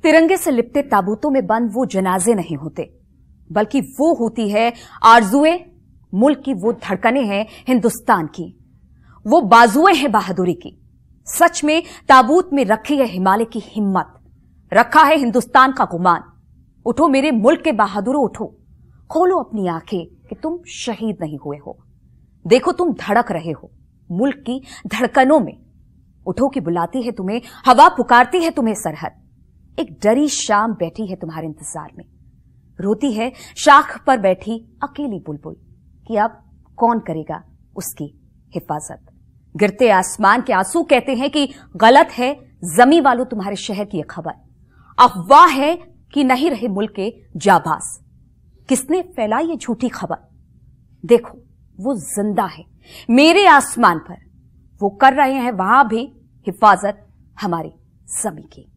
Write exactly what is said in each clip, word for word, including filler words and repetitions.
तिरंगे से लिपटे ताबूतों में बंद वो जनाजे नहीं होते, बल्कि वो होती है आरजुए, मुल्क की वो धड़कनें हैं हिंदुस्तान की, वो बाजुएं हैं बहादुरी की। सच में ताबूत में रखी है हिमालय की हिम्मत, रखा है हिंदुस्तान का गुमान। उठो मेरे मुल्क के बहादुरों, उठो, खोलो अपनी आंखें कि तुम शहीद नहीं हुए हो। देखो तुम धड़क रहे हो मुल्क की धड़कनों में। उठो कि बुलाती है तुम्हें हवा, पुकारती है तुम्हें सरहद। एक डरी शाम बैठी है तुम्हारे इंतजार में, रोती है शाख पर बैठी अकेली बुलबुल कि अब कौन करेगा उसकी हिफाजत। गिरते आसमान के आंसू कहते हैं कि गलत है जमी वालों तुम्हारे शहर की यह खबर। अफवाह है कि नहीं रहे मुल्क के जाबाज। किसने फैलाई ये झूठी खबर? देखो वो जिंदा है मेरे आसमान पर, वो कर रहे हैं वहां भी हिफाजत हमारी जमी की।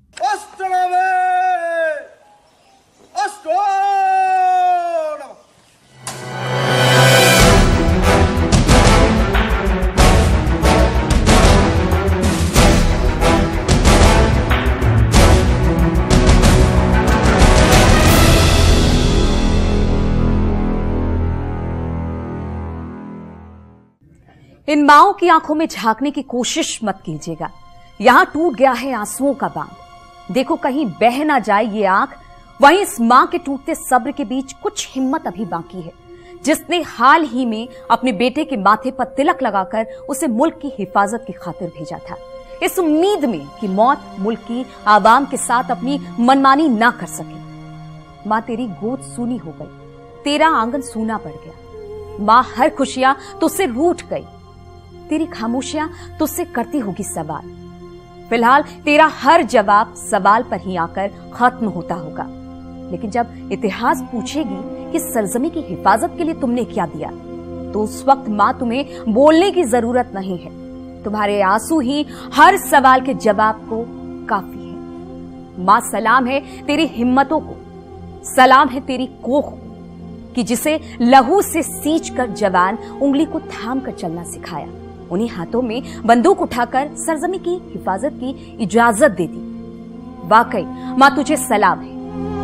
इन माओं की आंखों में झांकने की कोशिश मत कीजिएगा, यहां टूट गया है आंसुओं का बांध। देखो कहीं बह ना जाए ये आंख। वहीं इस मां के टूटते सब्र के बीच कुछ हिम्मत अभी बाकी है, जिसने हाल ही में अपने बेटे के माथे पर तिलक लगाकर उसे मुल्क की हिफाजत की खातिर भेजा था, इस उम्मीद में कि मौत मुल्क की आवाम के साथ अपनी मनमानी ना कर सके। मां तेरी गोद सूनी हो गई, तेरा आंगन सूना पड़ गया। मां हर खुशियां तुझसे रूठ गई, तेरी खामोशियां तुझसे करती होगी सवाल। फिलहाल तेरा हर जवाब सवाल पर ही आकर खत्म होता होगा, लेकिन जब इतिहास पूछेगी कि सरजमी की हिफाजत के लिए तुमने क्या दिया, तो उस वक्त मां तुम्हें बोलने की जरूरत नहीं है। तुम्हारे आंसू ही हर सवाल के जवाब को काफी है। मां सलाम है तेरी हिम्मतों को, सलाम है तेरी कोख कि जिसे लहू से सींच कर जवान उंगली को थाम कर चलना सिखाया, उन्हीं हाथों में बंदूक उठाकर सरजमी की हिफाजत की इजाजत दे दी। वाकई मां तुझे सलाम है।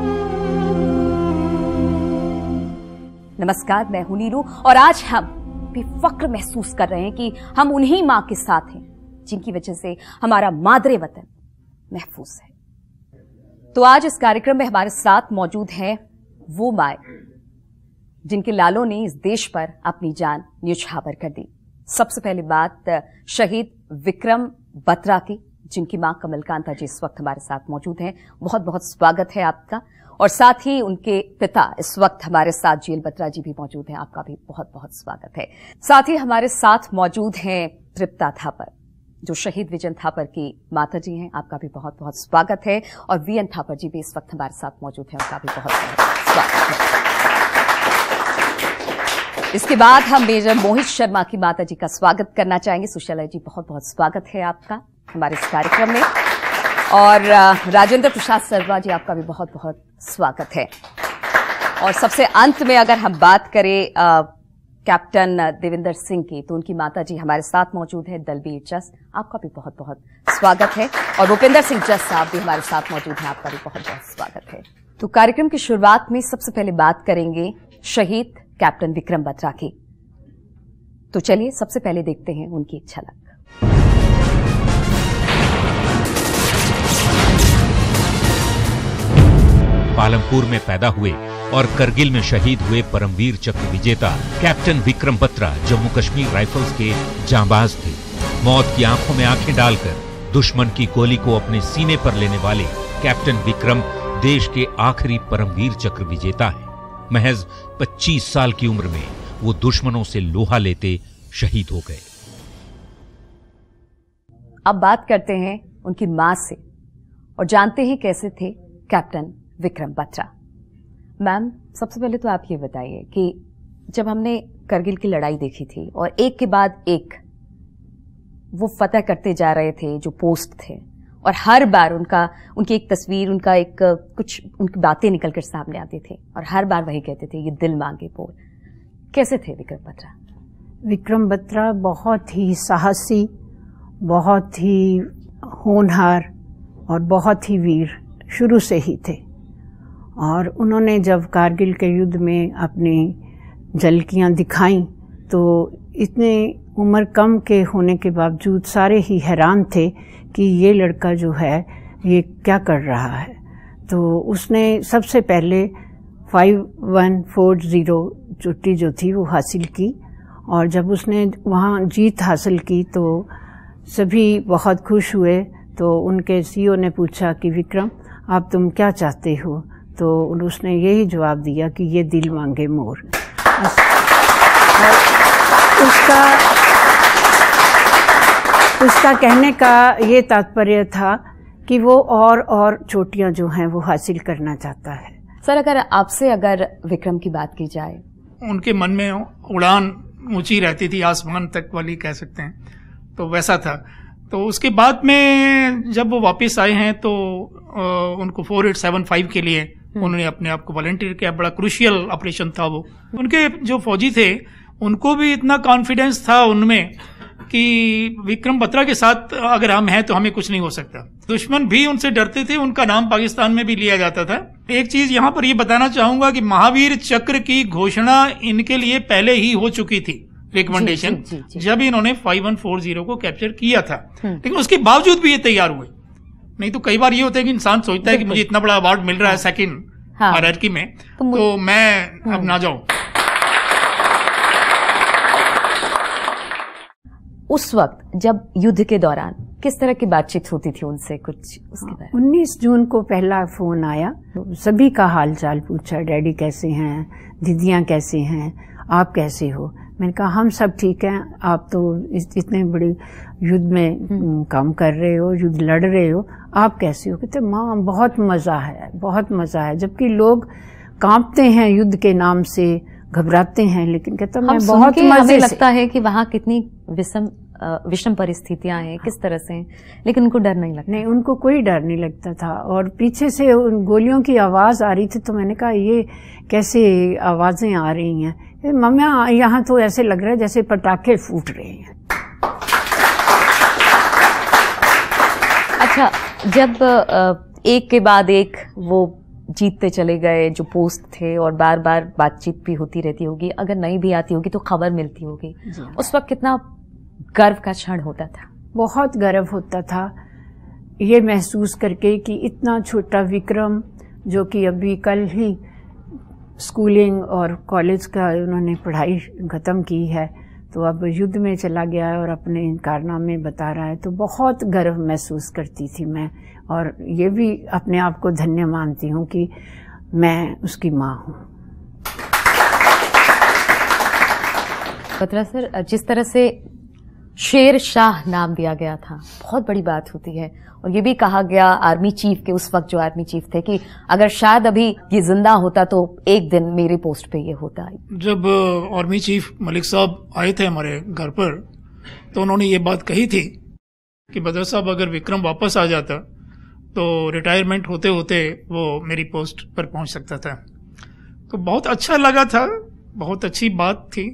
नमस्कार, मैं हूं नीरू और आज हम भी फक्र महसूस कर रहे हैं कि हम उन्हीं मां के साथ हैं जिनकी वजह से हमारा मादरे वतन महफूज है। तो आज इस कार्यक्रम में हमारे साथ मौजूद हैं वो माए जिनके लालों ने इस देश पर अपनी जान न्यौछावर कर दी। सबसे पहली बात शहीद विक्रम बत्रा की, जिनकी मां कमलकांता जी इस वक्त हमारे साथ मौजूद हैं। बहुत बहुत स्वागत है आपका। और साथ ही उनके पिता इस वक्त हमारे साथ जेल बत्रा जी भी मौजूद हैं, आपका भी बहुत बहुत स्वागत है। साथ ही हमारे साथ मौजूद हैं तृप्ता थापर, जो शहीद विजन थापर की माता जी हैं, आपका भी बहुत बहुत स्वागत है। और वीएन थापर जी भी इस वक्त हमारे साथ मौजूद हैं, उनका भी बहुत बहुत स्वागत है। इसके बाद हम मेजर मोहित शर्मा की माता जी का स्वागत करना चाहेंगे। सुशीला जी बहुत बहुत स्वागत है आपका हमारे इस कार्यक्रम में। और राजेंद्र प्रसाद शर्मा जी, आपका भी बहुत बहुत स्वागत है। और सबसे अंत में अगर हम बात करें आ, कैप्टन देविंदर सिंह की, तो उनकी माता जी हमारे साथ मौजूद है दलबीर जस, आपका भी बहुत बहुत स्वागत है। और भूपेंद्र सिंह जस साहब भी हमारे साथ मौजूद हैं, आपका भी बहुत बहुत स्वागत है। तो कार्यक्रम की शुरुआत में सबसे पहले बात करेंगे शहीद कैप्टन विक्रम बत्रा की। तो चलिए सबसे पहले देखते हैं उनकी एक झलक। पालमपुर में पैदा हुए और करगिल में शहीद हुए परमवीर चक्र विजेता कैप्टन विक्रम बत्रा जम्मू कश्मीर राइफल्स के जांबाज थे। मौत की आंखों में आंखें डालकर दुश्मन की गोली को अपने सीने पर लेने वाले कैप्टन विक्रम देश के आखिरी परमवीर चक्र विजेता हैं। महज पच्चीस साल की उम्र में वो दुश्मनों से लोहा लेते शहीद हो गए। अब बात करते हैं उनकी मां से और जानते हैं कैसे थे कैप्टन विक्रम बत्रा। मैम, सबसे पहले तो आप ये बताइए कि जब हमने करगिल की लड़ाई देखी थी और एक के बाद एक वो फतह करते जा रहे थे जो पोस्ट थे, और हर बार उनका उनकी एक तस्वीर, उनका एक कुछ उनकी बातें निकलकर सामने आती थी और हर बार वही कहते थे, ये दिल मांगे बोल। कैसे थे विक्रम बत्रा? विक्रम बत्रा बहुत ही साहसी, बहुत ही होनहार और बहुत ही वीर शुरू से ही थे। और उन्होंने जब कारगिल के युद्ध में अपनी झलकियाँ दिखाई तो इतने उम्र कम के होने के बावजूद सारे ही हैरान थे कि ये लड़का जो है ये क्या कर रहा है। तो उसने सबसे पहले फाइव वन फोर ज़ीरो चोटी जो थी वो हासिल की, और जब उसने वहाँ जीत हासिल की तो सभी बहुत खुश हुए। तो उनके सीईओ ने पूछा कि विक्रम आप तुम क्या चाहते हो, तो उसने यही जवाब दिया कि ये दिल मांगे मोर। उसका उसका कहने का ये तात्पर्य था कि वो और और चोटियां जो हैं वो हासिल करना चाहता है। सर, अगर आपसे अगर विक्रम की बात की जाए, उनके मन में उड़ान ऊंची रहती थी, आसमान तक वाली कह सकते हैं, तो वैसा था। तो उसके बाद में जब वो वापस आए हैं तो आ, उनको फोर एट सेवन फाइव के लिए उन्होंने अपने आप को वॉलंटियर किया। बड़ा क्रूशियल ऑपरेशन था वो। उनके जो फौजी थे उनको भी इतना कॉन्फिडेंस था उनमें कि विक्रम बत्रा के साथ अगर हम हैं तो हमें कुछ नहीं हो सकता। दुश्मन भी उनसे डरते थे, उनका नाम पाकिस्तान में भी लिया जाता था। एक चीज यहां पर ये बताना चाहूंगा कि महावीर चक्र की घोषणा इनके लिए पहले ही हो चुकी थी, रिकमेंडेशन, जब इन्होंने फाइव वन फोर ज़ीरो को कैप्चर किया था। लेकिन उसके बावजूद भी ये तैयार हुए। नहीं तो कई बार ये होता है कि इंसान सोचता है कि मुझे इतना बड़ा अवार्ड मिल रहा है सेकंड हायरार्की में, तो मैं अब ना जाऊं। उस वक्त जब युद्ध के दौरान किस तरह की बातचीत होती थी उनसे, कुछ उसके बारे में? उन्नीस जून को पहला फोन आया, सभी का हाल चाल पूछा, डैडी कैसे हैं, दीदियां कैसे हैं, आप कैसे हो। मैंने कहा हम सब ठीक हैं, आप तो इतने बड़े युद्ध में काम कर रहे हो, युद्ध लड़ रहे हो, आप कैसे हो। कहते माँ बहुत मजा है, बहुत मजा है। जबकि लोग कांपते हैं युद्ध के नाम से, घबराते हैं, लेकिन कहता मैं बहुत मजे से। लगता है कि वहाँ कितनी विषम विषम परिस्थितियां हैं, किस तरह से, लेकिन उनको डर नहीं लगता। नहीं, उनको कोई डर नहीं लगता था। और पीछे से उन गोलियों की आवाज आ रही थी तो मैंने कहा ये कैसे आवाजें आ रही हैं। मम्मा यहाँ तो ऐसे लग रहा है जैसे पटाखे फूट रहे हैं। अच्छा, जब एक के बाद एक वो जीतते चले गए जो पोस्ट थे, और बार बार बातचीत भी होती रहती होगी, अगर नहीं भी आती होगी तो खबर मिलती होगी, उस वक्त कितना गर्व का क्षण होता था? बहुत गर्व होता था ये महसूस करके कि इतना छोटा विक्रम, जो कि अभी कल ही स्कूलिंग और कॉलेज का उन्होंने पढ़ाई खत्म की है, तो अब युद्ध में चला गया है और अपने कारनामे बता रहा है, तो बहुत गर्व महसूस करती थी मैं। और ये भी अपने आप को धन्य मानती हूँ कि मैं उसकी माँ हूँ। बत्रा सर, जिस तरह से शेर शाह नाम दिया गया था, बहुत बड़ी बात होती है, और ये भी कहा गया आर्मी चीफ के, उस वक्त जो आर्मी चीफ थे, कि अगर शायद अभी ये जिंदा होता तो एक दिन मेरे पोस्ट पे ये होता। जब आर्मी चीफ मलिक साहब आए थे हमारे घर पर, तो उन्होंने ये बात कही थी कि बत्रा साहब अगर विक्रम वापस आ जाता तो रिटायरमेंट होते होते वो मेरी पोस्ट पर पहुंच सकता था। तो बहुत अच्छा लगा था, बहुत अच्छी बात थी।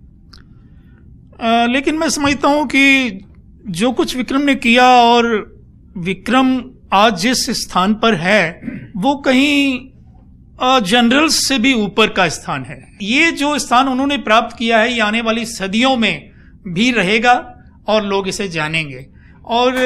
आ, लेकिन मैं समझता हूं कि जो कुछ विक्रम ने किया, और विक्रम आज जिस स्थान पर है वो कहीं जनरल से भी ऊपर का स्थान है। ये जो स्थान उन्होंने प्राप्त किया है ये आने वाली सदियों में भी रहेगा और लोग इसे जानेंगे। और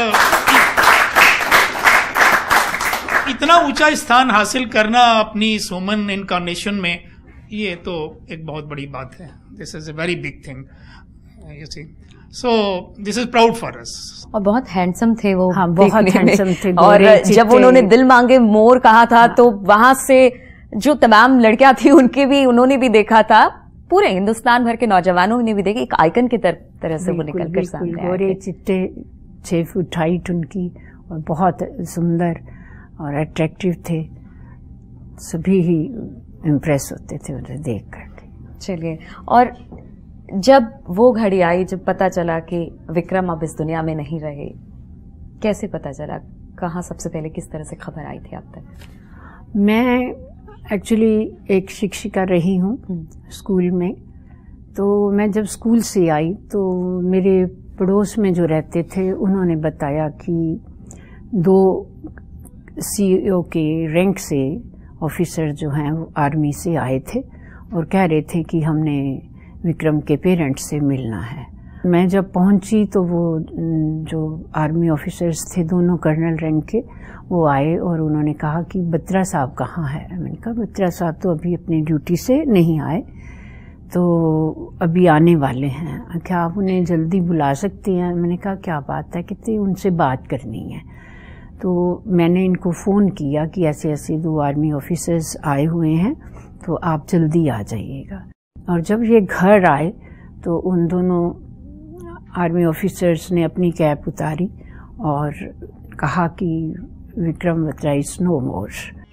इतना ऊंचा स्थान हासिल करना अपनी इस ह्यूमन इनकारनेशन में, ये तो एक बहुत बड़ी बात है। This is a very big thing, you see. So this is proud for us. और बहुत हैंडसम थे वो। हाँ, बहुत हैंडसम थे। और जब उन्होंने दिल मांगे मोर कहा था, हाँ, तो वहां से जो तमाम लड़कियां थी उनके भी, उन्होंने भी देखा था, पूरे हिंदुस्तान भर के नौजवानों ने भी देखा, एक आइकन की तरह से वो निकल कर सामने आए। गोरे चिट्टे, छह फुट हाइट उनकी, और बहुत सुंदर और अट्रैक्टिव थे। सभी ही इम्प्रेस होते थे उन्हें देख करके। चलिए, और जब वो घड़ी आई, जब पता चला कि विक्रम अब इस दुनिया में नहीं रहे, कैसे पता चला? कहाँ सबसे पहले किस तरह से खबर आई थी आप तक? मैं एक्चुअली एक शिक्षिका रही हूँ स्कूल में। तो मैं जब स्कूल से आई तो मेरे पड़ोस में जो रहते थे उन्होंने बताया कि दो सीईओ के रैंक से ऑफिसर जो हैं वो आर्मी से आए थे और कह रहे थे कि हमने विक्रम के पेरेंट्स से मिलना है। मैं जब पहुंची तो वो जो आर्मी ऑफिसर्स थे दोनों कर्नल रैंक के, वो आए और उन्होंने कहा कि बत्रा साहब कहाँ है। मैंने कहा बत्रा साहब तो अभी अपनी ड्यूटी से नहीं आए, तो अभी आने वाले हैं, क्या आप उन्हें जल्दी बुला सकती हैं। मैंने कहा क्या बात है, कहते उनसे बात करनी है। तो मैंने इनको फ़ोन किया कि ऐसे ऐसे दो आर्मी ऑफिसर्स आए हुए हैं, तो आप जल्दी आ जाइएगा। और जब ये घर आए तो उन दोनों आर्मी ऑफिसर्स ने अपनी कैप उतारी और कहा कि Vikram Batra is no more.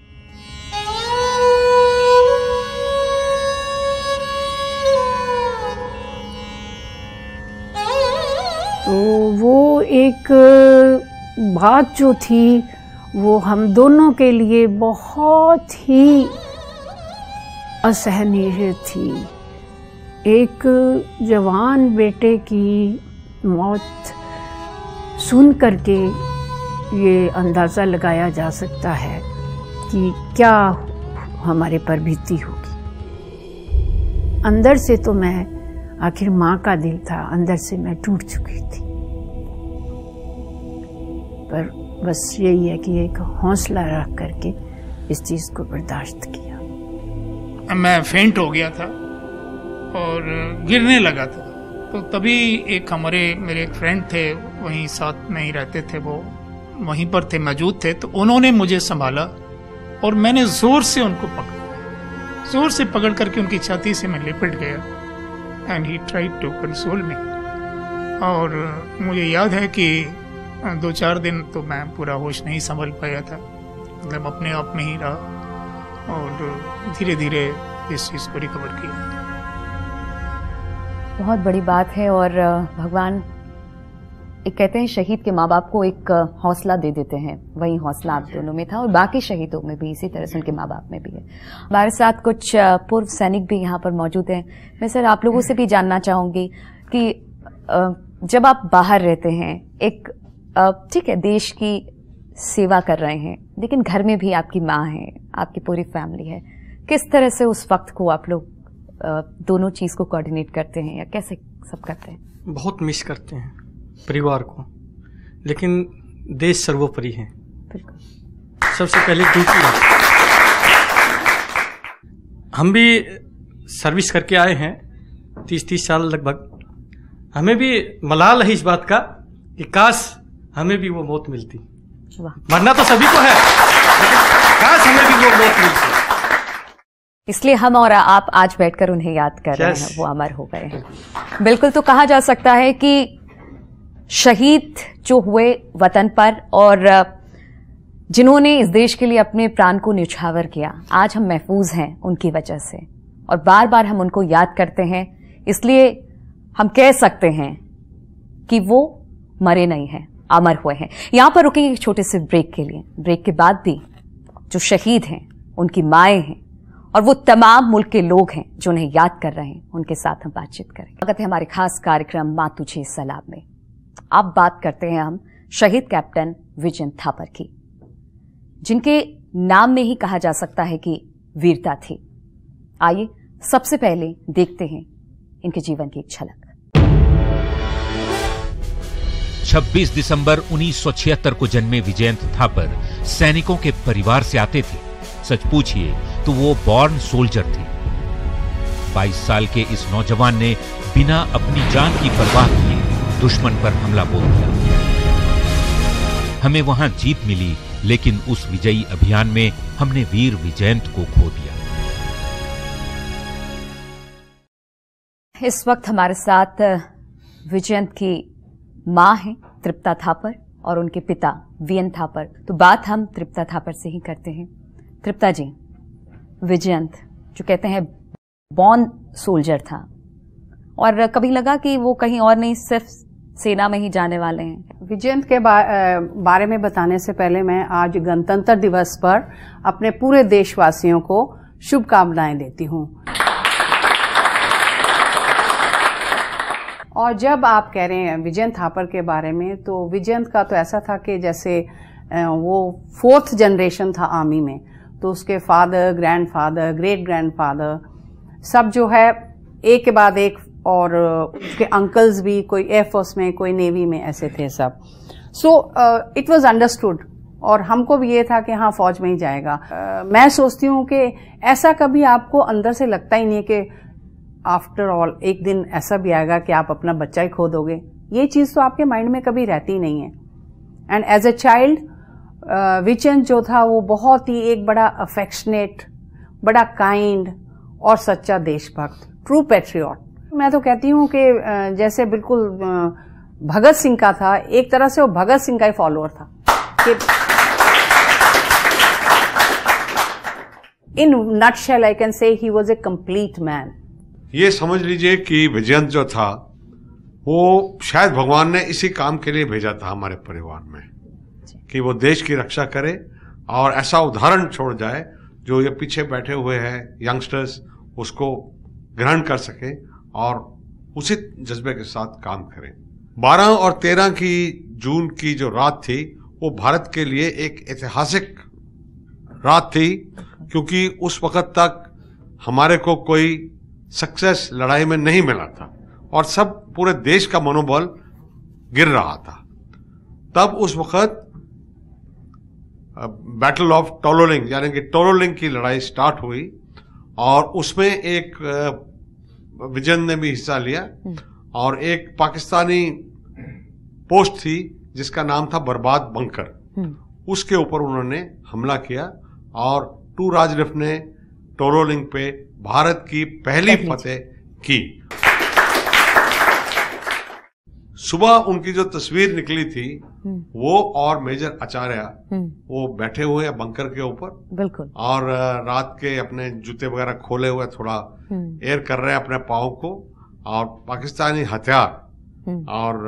तो वो एक बात जो थी वो हम दोनों के लिए बहुत ही असहनीय थी। एक जवान बेटे की मौत सुन करके ये अंदाज़ा लगाया जा सकता है कि क्या हमारे पर बीती होगी। अंदर से तो मैं, आखिर माँ का दिल था, अंदर से मैं टूट चुकी थी। पर बस यही है कि एक हौसला रख करके इस चीज़ को बर्दाश्त किया। मैं फेंट हो गया था और गिरने लगा था, तो तभी एक हमारे मेरे एक फ्रेंड थे, वहीं साथ में ही रहते थे, वो वहीं पर थे, मौजूद थे, तो उन्होंने मुझे संभाला और मैंने जोर से उनको पकड़ा, जोर से पकड़ करके उनकी छाती से मैं लिपट गया। And he tried to console me. और मुझे याद है कि दो चार दिन तो मैं पूरा होश नहीं संभल पाया था, मतलब अपने आप में ही रहा और धीरे धीरे इस चीज़ को रिकवर किया। बहुत बड़ी बात है। और भगवान एक कहते हैं शहीद के माँ बाप को एक हौसला दे देते हैं, वही हौसला आप दोनों में था और बाकी शहीदों में भी इसी तरह से उनके माँ बाप में भी है। हमारे साथ कुछ पूर्व सैनिक भी यहाँ पर मौजूद हैं। मैं सर आप लोगों से भी जानना चाहूंगी कि जब आप बाहर रहते हैं, एक ठीक है देश की सेवा कर रहे हैं, लेकिन घर में भी आपकी माँ है, आपकी पूरी फैमिली है, किस तरह से उस वक्त को आप लोग दोनों चीज को कोऑर्डिनेट करते हैं या कैसे सब करते हैं? बहुत मिस करते हैं परिवार को, लेकिन देश सर्वोपरि है। सबसे पहले ड्यूटी है। हम भी सर्विस करके आए हैं तीस तीस साल लगभग। हमें भी मलाल है इस बात का कि काश हमें भी वो मौत मिलती। मरना तो सभी को है, लेकिन काश हमें भी वो मौत मिलती। इसलिए हम और आप आज बैठकर उन्हें याद कर रहे हैं, वो अमर हो गए हैं। बिल्कुल, तो कहा जा सकता है कि शहीद जो हुए वतन पर और जिन्होंने इस देश के लिए अपने प्राण को न्यौछावर किया, आज हम महफूज हैं उनकी वजह से और बार बार हम उनको याद करते हैं। इसलिए हम कह सकते हैं कि वो मरे नहीं हैं, अमर हुए हैं। यहां पर रुकेंगे एक छोटे से ब्रेक के लिए। ब्रेक के बाद भी जो शहीद हैं, उनकी माएं हैं और वो तमाम मुल्क के लोग हैं जो उन्हें याद कर रहे हैं, उनके साथ हम बातचीत करेंगे। स्वागत है हमारे खास कार्यक्रम मां तुझे सलाम में। अब बात करते हैं हम शहीद कैप्टन विजयंत थापर की, जिनके नाम में ही कहा जा सकता है कि वीरता थी। आइए सबसे पहले देखते हैं इनके जीवन की एक झलक। छब्बीस दिसंबर उन्नीस सौ छिहत्तर को जन्मे विजयंत थापर सैनिकों के परिवार से आते थे। सच पूछिए तो वो बॉर्न सोल्जर थे। बाईस साल के इस नौजवान ने बिना अपनी जान की परवाह किए दुश्मन पर हमला बोल दिया। हमें वहां जीत मिली, लेकिन उस विजयी अभियान में हमने वीर विजयंत को खो दिया। इस वक्त हमारे साथ विजयंत की मां हैं तृप्ता थापर और उनके पिता वीएन थापर। तो बात हम तृप्ता थापर से ही करते हैं। तृप्ता जी, विजयंत जो कहते हैं बॉर्न सोल्जर था और कभी लगा कि वो कहीं और नहीं, सिर्फ सेना में ही जाने वाले हैं? विजयंत के बा, बारे में बताने से पहले मैं आज गणतंत्र दिवस पर अपने पूरे देशवासियों को शुभकामनाएं देती हूं। और जब आप कह रहे हैं विजयंत थापर के बारे में, तो विजयंत का तो ऐसा था कि जैसे वो फोर्थ जनरेशन था आर्मी में, तो उसके फादर, ग्रैंडफादर, ग्रेट ग्रैंडफादर सब जो है एक के बाद एक, और उसके अंकल्स भी, कोई एयरफोर्स में, कोई नेवी में, ऐसे थे सब। सो इट वाज अंडरस्टूड, और हमको भी ये था कि हाँ फौज में ही जाएगा। uh, मैं सोचती हूँ कि ऐसा कभी आपको अंदर से लगता ही नहीं है कि आफ्टर ऑल एक दिन ऐसा भी आएगा कि आप अपना बच्चा ही खो दोगे। ये चीज़ तो आपके माइंड में कभी रहती नहीं है। एंड एज अ चाइल्ड विचन जो था वो बहुत ही एक बड़ा अफेक्शनेट, बड़ा काइंड और सच्चा देशभक्त, ट्रू पैट्रियट। मैं तो कहती हूँ कि जैसे बिल्कुल भगत सिंह का था, एक तरह से वो भगत सिंह का ही फॉलोअर था कि in nutshell I can say he was a complete man. ये समझ लीजिए कि विजयंत जो था वो शायद भगवान ने इसी काम के लिए भेजा था हमारे परिवार में, कि वो देश की रक्षा करे और ऐसा उदाहरण छोड़ जाए जो ये पीछे बैठे हुए हैं यंगस्टर्स उसको ग्रहण कर सके और उसी जज्बे के साथ काम करें। बारह और तेरह की जून की जो रात थी वो भारत के लिए एक ऐतिहासिक रात थी, क्योंकि उस वक्त तक हमारे को कोई सक्सेस लड़ाई में नहीं मिला था और सब पूरे देश का मनोबल गिर रहा था। तब उस वक्त बैटल ऑफ टोलोलिंग यानी कि टोलोलिंग की लड़ाई स्टार्ट हुई और उसमें एक विजयन ने भी हिस्सा लिया और एक पाकिस्तानी पोस्ट थी जिसका नाम था बर्बाद बंकर, उसके ऊपर उन्होंने हमला किया और टू राजरिफ ने टोलोलिंग पे भारत की पहली फतेह की। सुबह उनकी जो तस्वीर निकली थी वो और मेजर आचार्य वो बैठे हुए हैं बंकर के ऊपर, बिल्कुल, और रात के अपने जूते वगैरह खोले हुए थोड़ा एयर कर रहे हैं अपने पाँव को, और पाकिस्तानी हथियार और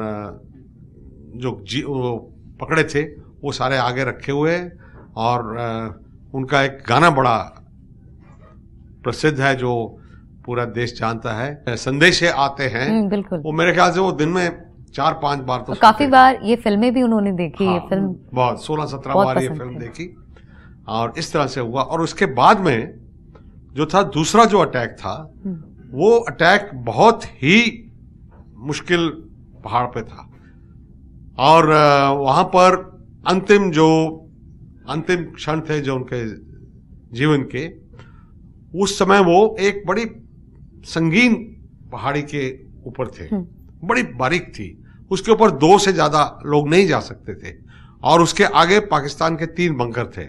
जो जी वो पकड़े थे वो सारे आगे रखे हुए हैं। और उनका एक गाना बड़ा प्रसिद्ध है जो पूरा देश जानता है, संदेशे आते हैं, बिल्कुल, वो मेरे ख्याल से वो दिन में चार पांच बार तो काफी बार ये फिल्में भी उन्होंने देखी। हाँ, ये फिल्म बहुत सोलह सत्रह बार ये फिल्म देखी और इस तरह से हुआ। और उसके बाद में जो था दूसरा जो अटैक था वो अटैक बहुत ही मुश्किल पहाड़ पे था और वहां पर अंतिम जो अंतिम क्षण थे जो उनके जीवन के, उस समय वो एक बड़ी संगीन पहाड़ी के ऊपर थे, बड़ी बारीक थी, उसके ऊपर दो से ज्यादा लोग नहीं जा सकते थे और उसके आगे पाकिस्तान के तीन बंकर थे।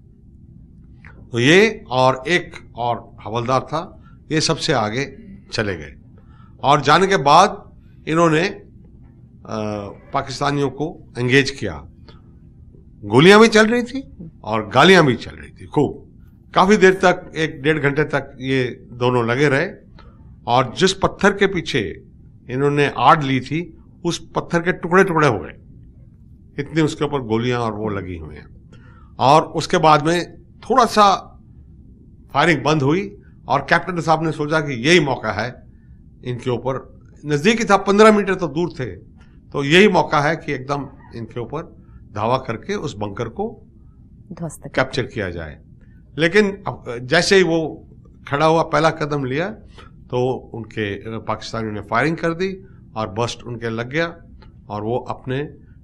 तो ये और एक और हवलदार था, ये सबसे आगे चले गए और जाने के बाद इन्होंने आ, पाकिस्तानियों को एंगेज किया। गोलियां भी चल रही थी और गालियां भी चल रही थी खूब। काफी देर तक, एक डेढ़ घंटे तक ये दोनों लगे रहे और जिस पत्थर के पीछे इन्होंने आड़ ली थी उस पत्थर के टुकड़े टुकड़े हो गए, इतनी उसके ऊपर गोलियां और वो लगी हुई हैं। और उसके बाद में थोड़ा सा फायरिंग बंद हुई और कैप्टन साहब ने सोचा कि यही मौका है इनके ऊपर, नजदीक ही था, पंद्रह मीटर तो दूर थे, तो यही मौका है कि एकदम इनके ऊपर धावा करके उस बंकर को कैप्चर किया जाए। लेकिन जैसे ही वो खड़ा हुआ, पहला कदम लिया, तो उनके पाकिस्तानियों ने फायरिंग कर दी और बस्ट उनके लग गया और वो अपने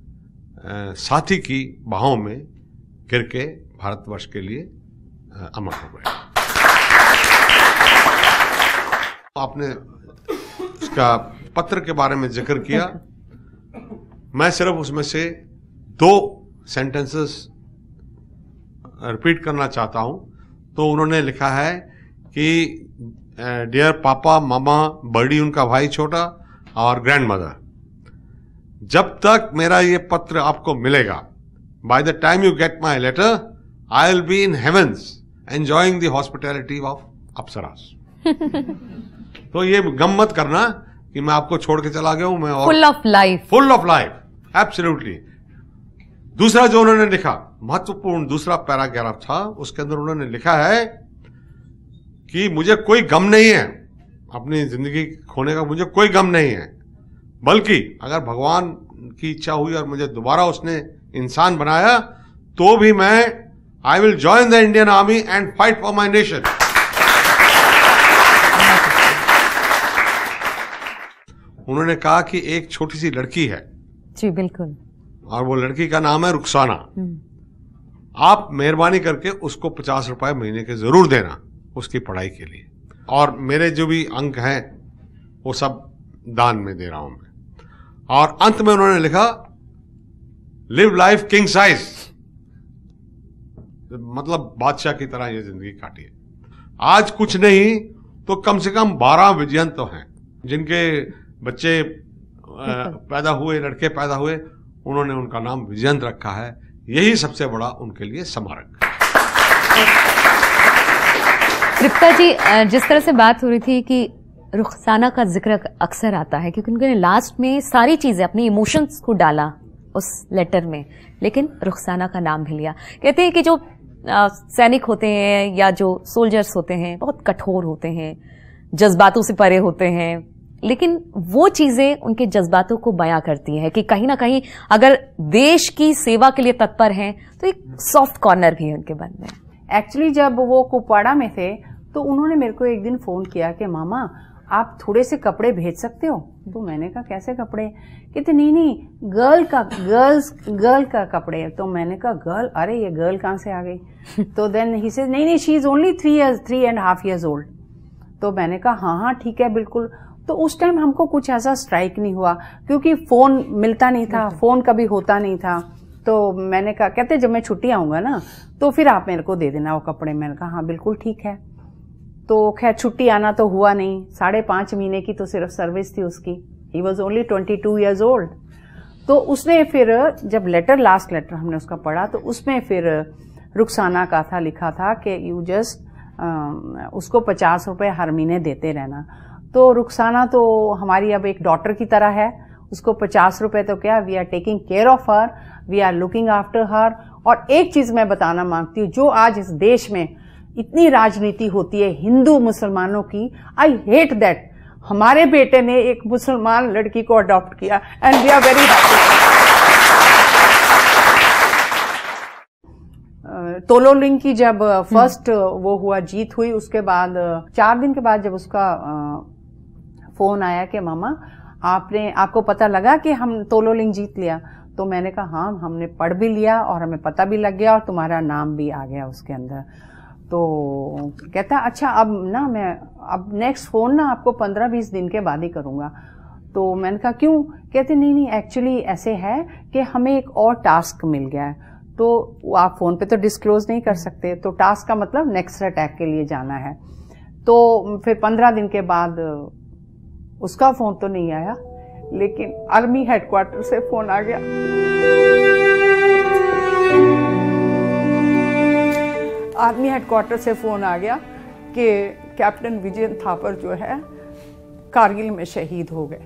साथी की बाहों में गिर के भारतवर्ष के लिए अमर हो गए। आपने उसका पत्र के बारे में जिक्र किया, मैं सिर्फ उसमें से दो सेंटेंसेस रिपीट करना चाहता हूं। तो उन्होंने लिखा है कि डियर पापा, मामा, बड़ी उनका भाई छोटा और ग्रैंड मदर, जब तक मेरा ये पत्र आपको मिलेगा, by the time you get my letter I will be in heavens enjoying the hospitality of apsaras. तो ये गम मत करना कि मैं आपको छोड़ के चला गया हूं, मैं और full of life, full of life, absolutely. दूसरा जो उन्होंने लिखा, महत्वपूर्ण दूसरा पैराग्राफ था, उसके अंदर उन्होंने लिखा है कि मुझे कोई गम नहीं है अपनी जिंदगी खोने का, मुझे कोई गम नहीं है, बल्कि अगर भगवान की इच्छा हुई और मुझे दोबारा उसने इंसान बनाया तो भी मैं I will join the Indian army and fight for my nation. उन्होंने कहा कि एक छोटी सी लड़की है जी, बिल्कुल, और वो लड़की का नाम है रुखसाना, आप मेहरबानी करके उसको पचास रुपए महीने के जरूर देना उसकी पढ़ाई के लिए, और मेरे जो भी अंक हैं वो सब दान में दे रहा हूं मैं। और अंत में उन्होंने लिखा लिव लाइफ किंग साइज, मतलब बादशाह की तरह ये जिंदगी काटी है। आज कुछ नहीं तो कम से कम बारह विजयंत तो हैं जिनके बच्चे पैदा हुए, लड़के पैदा हुए, उन्होंने उनका नाम विजयंत रखा है। यही सबसे बड़ा उनके लिए स्मारक। तृप्ता जी, जिस तरह से बात हो रही थी कि रुखसाना का जिक्र अक्सर आता है क्योंकि उन्होंने लास्ट में सारी चीजें अपने इमोशंस को डाला उस लेटर में, लेकिन रुखसाना का नाम भी लिया। कहते हैं कि जो सैनिक होते हैं या जो सोल्जर्स होते हैं बहुत कठोर होते हैं, जज्बातों से परे होते हैं, लेकिन वो चीजें उनके जज्बातों को बयां करती हैं कि कहीं ना कहीं अगर देश की सेवा के लिए तत्पर हैं तो एक सॉफ्ट कॉर्नर भी है उनके मन में। एक्चुअली जब वो कुपवाड़ा में थे तो उन्होंने मेरे को एक दिन फोन किया कि मामा आप थोड़े से कपड़े भेज सकते हो। तो मैंने कहा कैसे कपड़े? कहते नहीं नहीं गर्ल का गर्ल्स गर्ल का कपड़े। तो मैंने कहा गर्ल, अरे ये गर्ल कहाँ से आ गई? तो देन ही से नहीं नहीं she is only three years three and half years old. तो मैंने कहा हाँ हाँ ठीक है बिल्कुल। तो उस टाइम हमको कुछ ऐसा स्ट्राइक नहीं हुआ क्योंकि फोन मिलता नहीं था, फोन कभी होता नहीं था। तो मैंने कहा, कहते जब मैं छुट्टी आऊंगा ना तो फिर आप मेरे को दे देना वो कपड़े। मैंने कहा हाँ बिल्कुल ठीक है। तो खैर छुट्टी आना तो हुआ नहीं, साढ़े पांच महीने की तो सिर्फ सर्विस थी उसकी। He was only twenty two years old. तो उसने फिर जब लेटर, लास्ट लेटर हमने उसका पढ़ा तो उसमें फिर रुखसाना का था, लिखा था कि यू जस्ट उसको पचास रुपए हर महीने देते रहना। तो रुखसाना तो हमारी अब एक डॉटर की तरह है, उसको पचास रुपए तो क्या, we are taking care of her, we are looking after her. और एक चीज मैं बताना मांगती हूँ, जो आज इस देश में इतनी राजनीति होती है हिंदू मुसलमानों की, आई हेट दैट। हमारे बेटे ने एक मुसलमान लड़की को अडॉप्ट किया and we are very happy. Tololing की जब फर्स्ट वो हुआ, जीत हुई, उसके बाद चार दिन के बाद जब उसका फोन आया कि मामा आपने आपको पता लगा कि हम तोलोलिंग जीत लिया। तो मैंने कहा हाँ हमने पढ़ भी लिया और हमें पता भी लग गया और तुम्हारा नाम भी आ गया उसके अंदर। तो कहता अच्छा अब ना मैं अब नेक्स्ट फोन ना आपको पंद्रह बीस दिन के बाद ही करूंगा। तो मैंने कहा क्यों? कहते नहीं नहीं एक्चुअली ऐसे है कि हमें एक और टास्क मिल गया है, तो आप फोन पे तो डिस्क्लोज नहीं कर सकते। तो टास्क का मतलब नेक्स्ट अटैक के लिए जाना है। तो फिर पंद्रह दिन के बाद उसका फोन तो नहीं आया, लेकिन आर्मी हेडक्वार्टर से फोन आ गया। आर्मी हेडक्वार्टर से फोन आ गया कि कैप्टन विजयंत थापर जो है कारगिल में शहीद हो गए।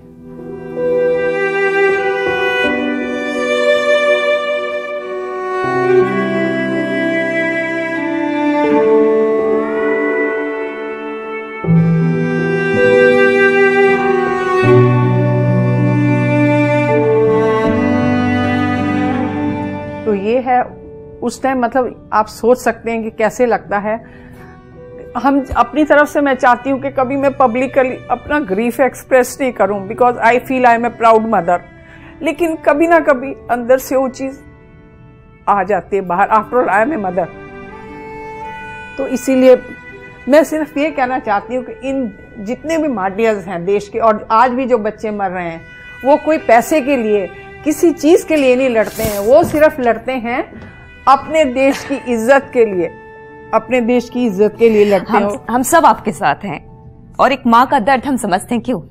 तो ये है उस टाइम, मतलब आप सोच सकते हैं कि कैसे लगता है। हम अपनी तरफ से मैं चाहती हूँ कि कभी मैं पब्लिकली अपना ग्रीफ एक्सप्रेस नहीं करूँ, because I feel I am a proud mother, लेकिन कभी ना कभी अंदर से वो चीज आ जाती है बाहर। After all I am a mother. तो इसीलिए मैं सिर्फ ये कहना चाहती हूँ कि इन जितने भी मार्टियर्स हैं देश के, और आज भी जो बच्चे मर रहे हैं, वो कोई पैसे के लिए, किसी चीज के लिए नहीं लड़ते हैं, वो सिर्फ लड़ते हैं अपने देश की इज्जत के लिए, अपने देश की इज्जत के लिए लड़ते हैं। हम, हम सब आपके साथ हैं और एक माँ का दर्द हम समझते हैं। क्यों?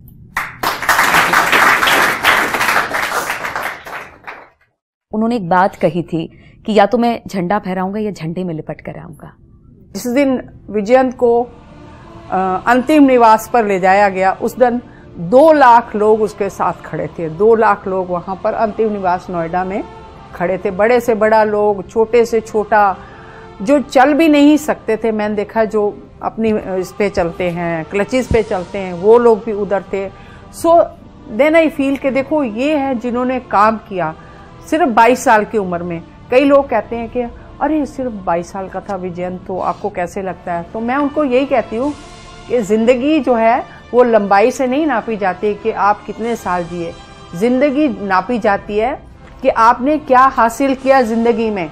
उन्होंने एक बात कही थी कि या तो मैं झंडा फहराऊंगा या झंडे में लिपट कर आऊंगा। जिस दिन विजयंत को अंतिम निवास पर ले जाया गया, उस दिन दो लाख लोग उसके साथ खड़े थे। दो लाख लोग वहां पर अंतिम निवास नोएडा में खड़े थे, बड़े से बड़ा लोग, छोटे से छोटा, जो चल भी नहीं सकते थे। मैंने देखा जो अपनी इस पे चलते हैं, क्लचेस पे चलते हैं, वो लोग भी उधर थे। सो देन आई फील कि देखो ये है जिन्होंने काम किया सिर्फ बाईस साल की उम्र में, कई लोग कहते हैं कि अरे सिर्फ बाईस साल का था विजयंत, तो आपको कैसे लगता है? तो मैं उनको यही कहती हूँ कि ज़िंदगी जो है वो लंबाई से नहीं नापी जाती कि आप कितने साल जिए। ज़िंदगी नापी जाती है कि आपने क्या हासिल किया ज़िंदगी में।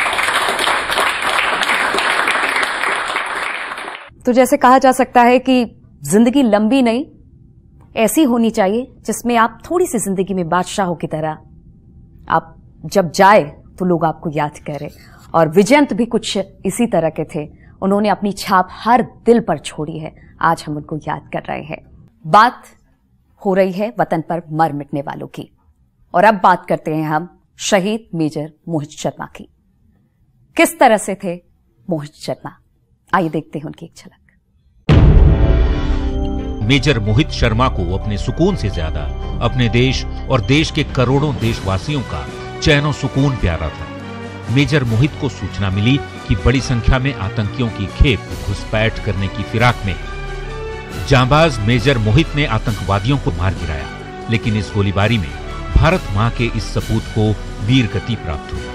तो जैसे कहा जा सकता है कि जिंदगी लंबी नहीं, ऐसी होनी चाहिए जिसमें आप थोड़ी सी जिंदगी में बादशाहों की तरह, आप जब जाए तो लोग आपको याद करें। और विजयंत भी कुछ इसी तरह के थे, उन्होंने अपनी छाप हर दिल पर छोड़ी है, आज हम उनको याद कर रहे हैं। बात हो रही है वतन पर मर मिटने वालों की, और अब बात करते हैं हम शहीद मेजर मोहित शर्मा की। किस तरह से थे मोहित शर्मा, आइए देखते हैं उनकी एक झलक। मेजर मोहित शर्मा को अपने सुकून से ज्यादा अपने देश और देश के करोड़ों देशवासियों का चैन और सुकून प्यारा था। मेजर मोहित को सूचना मिली कि बड़ी संख्या में आतंकियों की खेप घुसपैठ करने की फिराक में जांबाज मेजर मोहित ने आतंकवादियों को मार गिराया, लेकिन इस गोलीबारी में भारत मां के इस सपूत को वीर गति प्राप्त हुई।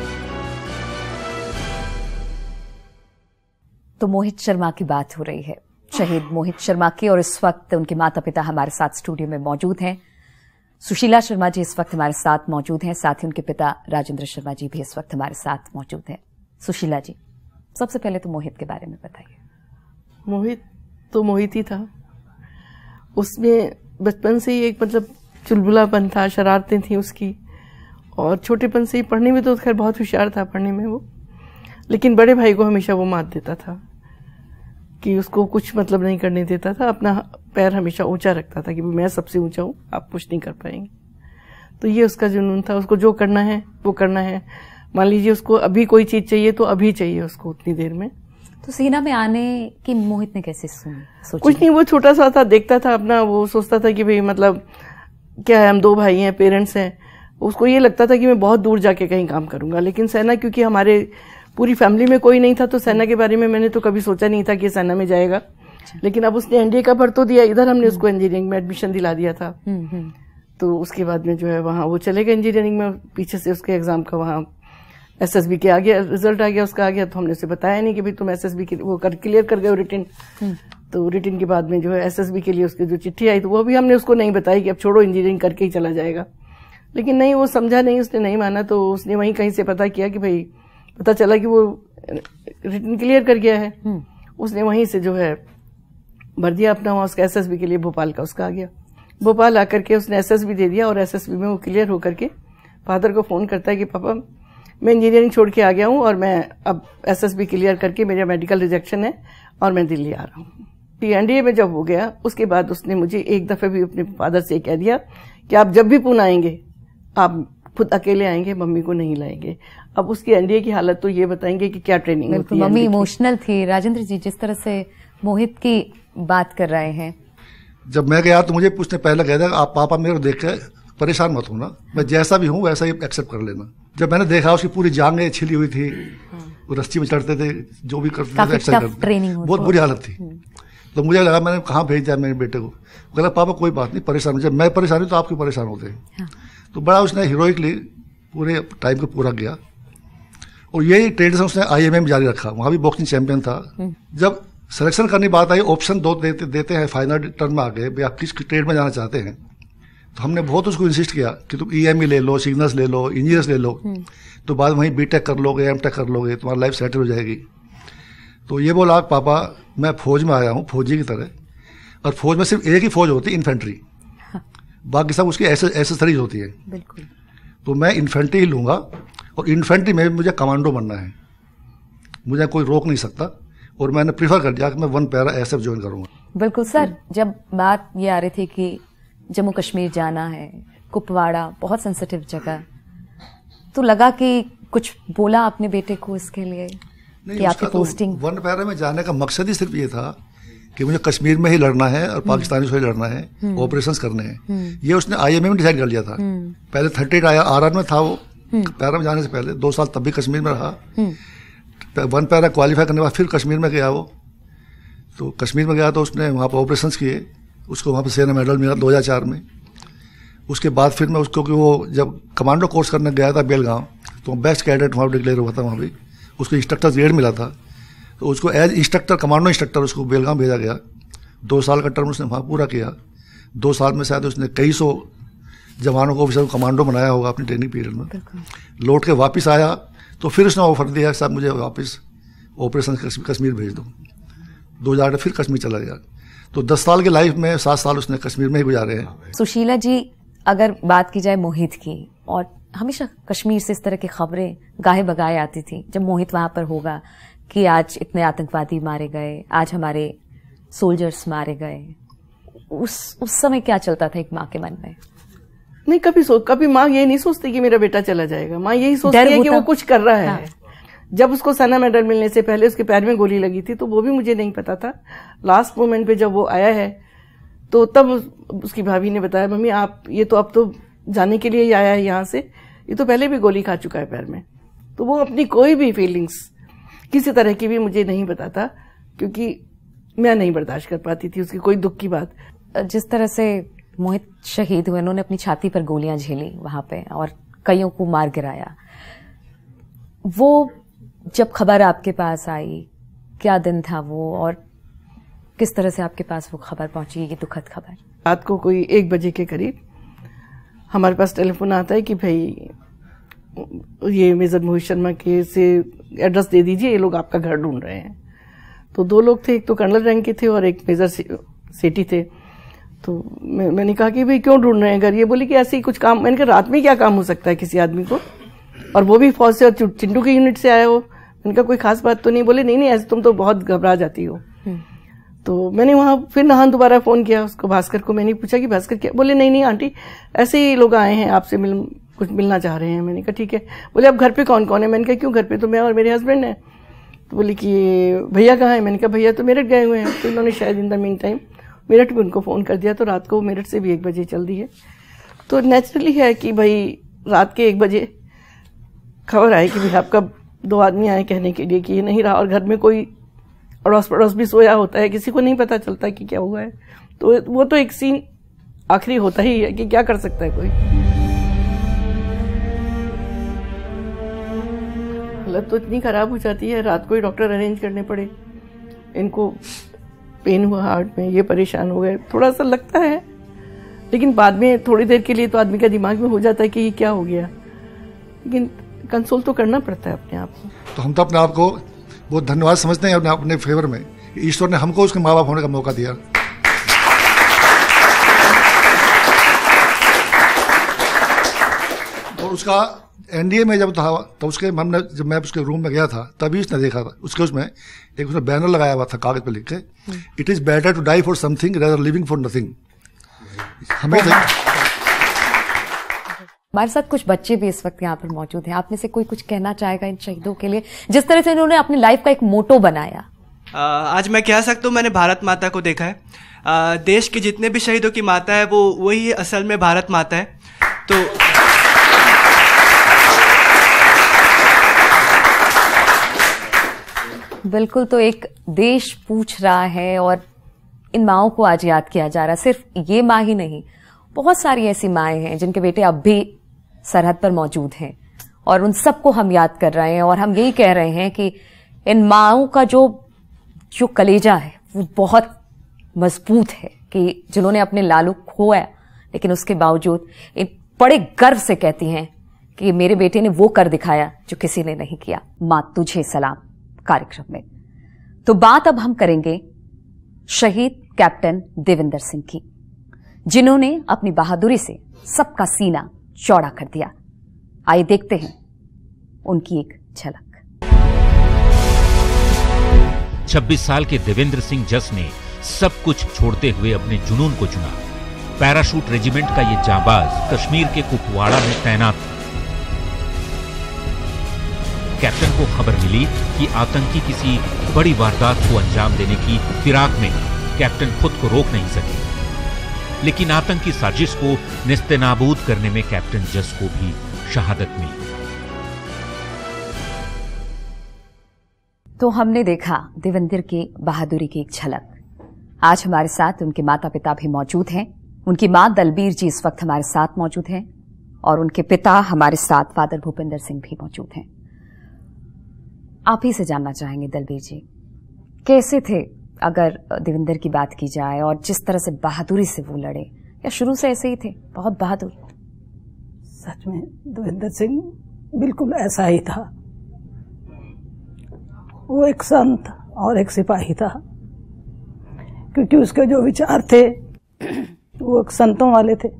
तो मोहित शर्मा की बात हो रही है, शहीद मोहित शर्मा की, और इस वक्त उनके माता पिता हमारे साथ स्टूडियो में मौजूद हैं। सुशीला शर्मा जी इस वक्त हमारे साथ मौजूद हैं, साथ ही उनके पिता राजेंद्र शर्मा जी भी इस वक्त हमारे साथ मौजूद हैं। सुशीला जी, सबसे पहले तो मोहित के बारे में बताइए। मोहित तो मोहित ही था, उसमें बचपन से ही एक मतलब चुलबुलापन था, शरारतें थी उसकी, और छोटेपन से ही पढ़ने में तो खैर बहुत होशियार था पढ़ने में वो, लेकिन बड़े भाई को हमेशा वो मात देता था कि उसको कुछ मतलब नहीं करने देता था, अपना पैर हमेशा ऊंचा रखता था कि मैं सबसे ऊंचा हूँ, आप कुछ नहीं कर पाएंगे। तो ये उसका जुनून था, उसको जो करना है वो करना है। मान लीजिए उसको अभी कोई चीज चाहिए तो अभी चाहिए उसको उतनी देर में। तो सेना में आने की मोहित ने कैसे सुनी? कुछ नहीं, वो छोटा सा था, देखता था अपना, वो सोचता था कि भाई मतलब क्या है, हम दो भाई हैं, पेरेंट्स हैं, उसको ये लगता था कि मैं बहुत दूर जाके कहीं काम करूंगा। लेकिन सेना, क्योंकि हमारे पूरी फैमिली में कोई नहीं था, तो सेना के बारे में मैंने तो कभी सोचा नहीं था कि सेना में जाएगा। लेकिन अब उसने एनडीए का भर तो दिया, इधर हमने उसको इंजीनियरिंग में एडमिशन दिला दिया था। तो उसके बाद में जो है वहाँ वो चले गए इंजीनियरिंग में, पीछे से उसके एग्जाम का वहाँ एसएसबी के आ गया, रिजल्ट आ गया उसका आ गया, तो हमने उसे बताया नहीं कि भाई तुम एसएसबी के वो कर क्लियर कर गए रिटन। तो रिटन के बाद में जो है एसएसबी के लिए उसकी जो चिट्ठी आई, तो वो भी हमने उसको नहीं बताई कि अब छोड़ो, इंजीनियरिंग करके ही चला जाएगा। लेकिन नहीं, वो समझा नहीं, उसने नहीं माना। तो उसने वहीं कहीं से पता किया कि भाई, पता चला कि वो रिटन क्लियर कर गया है। उसने वहीं से जो है भर दिया अपना, वहाँ उसका एसएसबी के लिए भोपाल का उसका आ गया। भोपाल आकर के उसने एसएसबी दे दिया, और एसएसबी में वो क्लियर होकर के फादर को फोन करता है कि पापा मैं इंजीनियरिंग छोड़ के आ गया हूँ, और मैं अब एसएसबी क्लियर करके मेरा मेडिकल रिजेक्शन है और मैं दिल्ली आ रहा हूँ। एनडीए में जब हो गया, उसके बाद उसने मुझे एक दफे भी अपने फादर से कह दिया कि आप जब भी पुणे आएंगे आप खुद अकेले आएंगे, मम्मी को नहीं लाएंगे। अब उसकी एनडीए की हालत तो ये बताएंगे कि क्या ट्रेनिंग होती है। मम्मी इमोशनल थी। राजेंद्र जी, जिस तरह से मोहित की बात कर रहे हैं, जब मैं गया तो मुझे पूछने पहले कह दिया आप पापा मेरे को देख के परेशान मत होना, मैं जैसा भी हूँ वैसा ही एक्सेप्ट कर लेना। जब मैंने देखा उसकी पूरी जांघें छिली हुई थी, वो रस्सी में चढ़ते थे, जो भी करते थे एक्सरसाइज करते, बहुत बुरी हालत थी। तो मुझे लगा मैंने कहाँ भेज दिया मेरे बेटे को। कहला पापा कोई बात नहीं, परेशान हो, जब मैं परेशान हूँ तो आप क्यों परेशान होते हैं। तो बड़ा उसने हीरोइकली पूरे टाइम को पूरा किया, और यही ट्रेडिशन उसने आईएमए में जारी रखा, वहाँ भी बॉक्सिंग चैंपियन था। जब सिलेक्शन करने की बात आई, ऑप्शन दो देते देते हैं फाइनल टर्न में आ गए, भाई आप किस ट्रेड में जाना चाहते हैं। तो हमने बहुत उसको इंसिस्ट किया कि तुम ईएमई ले लो, सिग्नल्स ले लो, इंजीनियर्स ले लो, तो बाद वहीं बीटेक कर लोगे, एमटेक कर लोगे, तुम्हारी लाइफ सेटल हो जाएगी। तो ये बोला पापा मैं फौज में आया हूँ फौजी की तरह, और फौज में सिर्फ एक ही फौज होती है, इन्फेंट्री, बाकी सब उसकी एसेसरीज होती है। बिल्कुल। तो मैं इन्फेंट्री ही लूंगा, और इन्फेंट्री में मुझे कमांडो बनना है, मुझे कोई रोक नहीं सकता, और मैंने प्रीफर कर दिया कि मैं वन पैरा एसएफ ज्वाइन करूंगा। बिल्कुल सर, जब बात ये आ रही थी कि जम्मू कश्मीर जाना है, कुपवाड़ा बहुत सेंसिटिव जगह, तो लगा कि कुछ बोला अपने बेटे को इसके लिए कि आपकी पोस्टिंग? तो वन पैरा में जाने का मकसद ही सिर्फ ये था कि मुझे कश्मीर में ही लड़ना है और पाकिस्तानी से ही लड़ना है, ऑपरेशंस करने हैं। ये उसने आईएमए में डिसाइड कर लिया था। पहले थर्टी आर में था वो, पैरा में जाने से पहले दो साल तब भी कश्मीर में रहा। वन पैरा क्वालिफाई करने के बाद फिर कश्मीर में गया वो। तो कश्मीर में गया तो उसने वहाँ पर ऑपरेशंस किए, उसको वहाँ पर सेना मेडल मिला दो हज़ार चार में। उसके बाद फिर मैं उसको कि वो जब कमांडो कोर्स करने गया था बेलगांव, तो तो बेस्ट कैडेट वहाँ डिक्लेयर हुआ था, वहाँ भी उसको इंस्ट्रक्टर ग्रेड मिला था। तो उसको एज इंस्ट्रक्टर, कमांडो इंस्ट्रक्टर उसको बेलगाम भेजा गया। दो साल का टर्म उसने वहाँ पूरा किया। दो साल में शायद उसने कई सौ जवानों को ऑफिसर को कमांडो बनाया होगा अपनी ट्रेनिंग पीरियड में। लौट के वापस आया तो फिर उसने ऑफर दिया, साहब मुझे वापस ऑपरेशन कश्मीर भेज दो। दो हजार फिर कश्मीर चला गया। तो दस साल की लाइफ में सात साल उसने कश्मीर में ही गुजारे हैं। सुशीला जी, अगर बात की जाए मोहित की, और हमेशा कश्मीर से इस तरह की खबरें गाहे बगाए आती थी जब मोहित वहां पर होगा कि आज इतने आतंकवादी मारे गए, आज हमारे सोल्जर्स मारे गए, उस उस समय क्या चलता था एक माँ के मन में? नहीं, कभी सो कभी माँ ये नहीं सोचती कि मेरा बेटा चला जाएगा। माँ यही सोचती है कि वो कुछ कर रहा है। हाँ। जब उसको सेना मेडल मिलने से पहले उसके पैर में गोली लगी थी तो वो भी मुझे नहीं पता था। लास्ट मोमेंट पे जब वो आया है तो तब उसकी भाभी ने बताया, मम्मी आप ये तो अब तो जाने के लिए ही आया है यहाँ से, ये तो पहले भी गोली खा चुका है पैर में। तो वो अपनी कोई भी फीलिंग्स किसी तरह की भी मुझे नहीं बताता, क्योंकि मैं नहीं बर्दाश्त कर पाती थी उसकी कोई दुख की बात। जिस तरह से मोहित शहीद हुए, उन्होंने अपनी छाती पर गोलियां झेली वहां पे और कईयों को मार गिराया, वो जब खबर आपके पास आई, क्या दिन था वो और किस तरह से आपके पास वो खबर पहुंची, ये दुखद खबर? रात को कोई एक बजे के करीब हमारे पास टेलीफोन आता है कि भाई ये मेजर मोहित शर्मा के से एड्रेस दे दीजिए, ये लोग आपका घर ढूंढ रहे हैं। तो दो लोग थे, एक तो कर्नल रैंक के थे और एक मेजर सेठी थे। तो मैं, मैंने कहा कि भाई क्यों ढूंढ रहे हैं घर? ये बोली कि ऐसे ही कुछ काम। मैंने कहा रात में क्या काम हो सकता है किसी आदमी को, और वो भी फौज से और चिंटू की यूनिट से आए हो। मैंने कहा कोई खास बात तो नहीं। बोले नहीं नहीं, ऐसे तुम तो बहुत घबरा जाती हो। तो मैंने वहां फिर नहान दोबारा फोन किया उसको, भास्कर को। मैंने पूछा कि भास्कर क्या? बोले नहीं नहीं आंटी, ऐसे ही लोग आए हैं आपसे मिल कुछ मिलना चाह रहे हैं। मैंने कहा ठीक है। बोले अब घर पे कौन कौन है? मैंने कहा क्यों, घर पे तो मैं और मेरे हस्बैंड हैं। तो बोले कि भैया कहाँ है? मैंने कहा भैया तो मेरठ गए हुए हैं। तो इन्होंने शायद in the mean time Meerut भी उनको फ़ोन कर दिया। तो रात को मेरठ से भी एक बजे चल दी है। तो नेचुरली है कि भाई रात के एक बजे खबर आई कि भाई आपका दो आदमी आए कहने के लिए कि ये नहीं रहा, और घर में कोई अड़ोस पड़ोस भी सोया होता है, किसी को नहीं पता चलता कि क्या हुआ है। तो वो तो एक सीन आखिरी होता ही है कि क्या कर सकता है कोई। हालत तो इतनी खराब हो जाती है, रात को ही डॉक्टर अरेंज करने पड़े। इनको पेन हुआ हार्ट में, ये परेशान हो गए, थोड़ा सा लगता है। लेकिन बाद में थोड़ी देर के लिए तो आदमी का दिमाग में हो जाता है कि ये क्या हो गया, लेकिन कंसोल तो करना पड़ता है अपने आप को। तो हम तो अपने आप को बहुत धन्यवाद समझते हैं अपने अपने फेवर में, ईश्वर ने हमको उसके माँ बाप होने का मौका दिया। और उसका एनडीए में जब था तो उसके हमने जब मैं उसके रूम में गया था तभी उसने देखा था, उसके उसमें एक उसने बैनर लगाया हुआ था कागज पे लिख के, it is better to die for something rather living for nothing. हमें हमारे साथ कुछ बच्चे भी इस वक्त यहाँ पर मौजूद हैं। आप में से कोई कुछ कहना चाहेगा इन शहीदों के लिए, जिस तरह से इन्होंने अपनी लाइफ का एक मोटो बनाया? आ, आज मैं कह सकता हूँ मैंने भारत माता को देखा है। आ, देश के जितने भी शहीदों की माता है वो वही असल में भारत माता है। तो बिल्कुल, तो एक देश पूछ रहा है और इन माओं को आज याद किया जा रहा है। सिर्फ ये माँ ही नहीं, बहुत सारी ऐसी माएँ हैं जिनके बेटे अब भी सरहद पर मौजूद हैं और उन सबको हम याद कर रहे हैं। और हम यही कह रहे हैं कि इन माओं का जो जो कलेजा है वो बहुत मजबूत है, कि जिन्होंने अपने लालू खोया लेकिन उसके बावजूद इन बड़े गर्व से कहती हैं कि मेरे बेटे ने वो कर दिखाया जो किसी ने नहीं किया। मां तुझे सलाम कार्यक्रम में तो बात अब हम करेंगे शहीद कैप्टन देविंदर सिंह की, जिन्होंने अपनी बहादुरी से सबका सीना चौड़ा कर दिया। आइए देखते हैं उनकी एक झलक। छब्बीस साल के देवेंद्र सिंह जस ने सब कुछ छोड़ते हुए अपने जुनून को चुना। पैराशूट रेजिमेंट का ये जांबाज कश्मीर के कुपवाड़ा में तैनात था। कैप्टन को खबर मिली कि आतंकी किसी बड़ी वारदात को अंजाम देने की फिराक में कैप्टन खुद को रोक नहीं सके, लेकिन आतंकी साजिश को निस्तेनाबूद करने में कैप्टन जस को भी शहादत मिली। तो हमने देखा देवेंद्र की बहादुरी की एक झलक। आज हमारे साथ उनके माता पिता भी मौजूद हैं। उनकी मां दलबीर जी इस वक्त हमारे साथ मौजूद हैं और उनके पिता हमारे साथ फादर भूपिंदर सिंह भी मौजूद हैं। आप ही से जानना चाहेंगे दलबीर जी, कैसे थे अगर देवेंद्र की बात की जाए, और जिस तरह से बहादुरी से वो लड़े, या शुरू से ऐसे ही थे बहुत बहादुर? सच में देवेंद्र सिंह बिल्कुल ऐसा ही था। वो एक संत और एक सिपाही था, क्योंकि उसके जो विचार थे वो एक संतों वाले थे,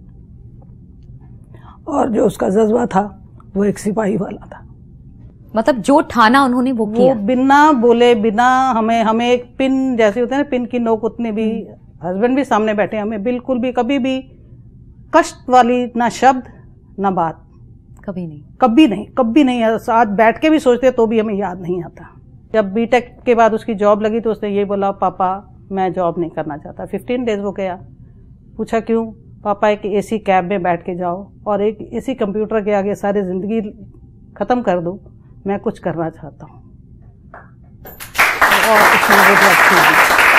और जो उसका जज्बा था वो एक सिपाही वाला था। मतलब जो ठाना उन्होंने वो किया, वो बिना बोले, बिना हमें हमें एक पिन जैसे होते हैं ना, पिन की नोक उतनी भी, हस्बैंड भी सामने बैठे, हमें बिल्कुल भी कभी भी कष्ट वाली ना शब्द ना बात, कभी नहीं कभी नहीं कभी नहीं। आज बैठ के भी सोचते तो भी हमें याद नहीं आता। जब बीटेक के बाद उसकी जॉब लगी तो उसने ये बोला, पापा मैं जॉब नहीं करना चाहता। फिफ्टीन डेज वो गया, पूछा क्यों? पापा एक एसी कैब में बैठ के जाओ और एक एसी कंप्यूटर के आगे सारी जिंदगी खत्म कर दो, मैं कुछ करना चाहता हूँ। और उसने वो जॉब छोड़ी।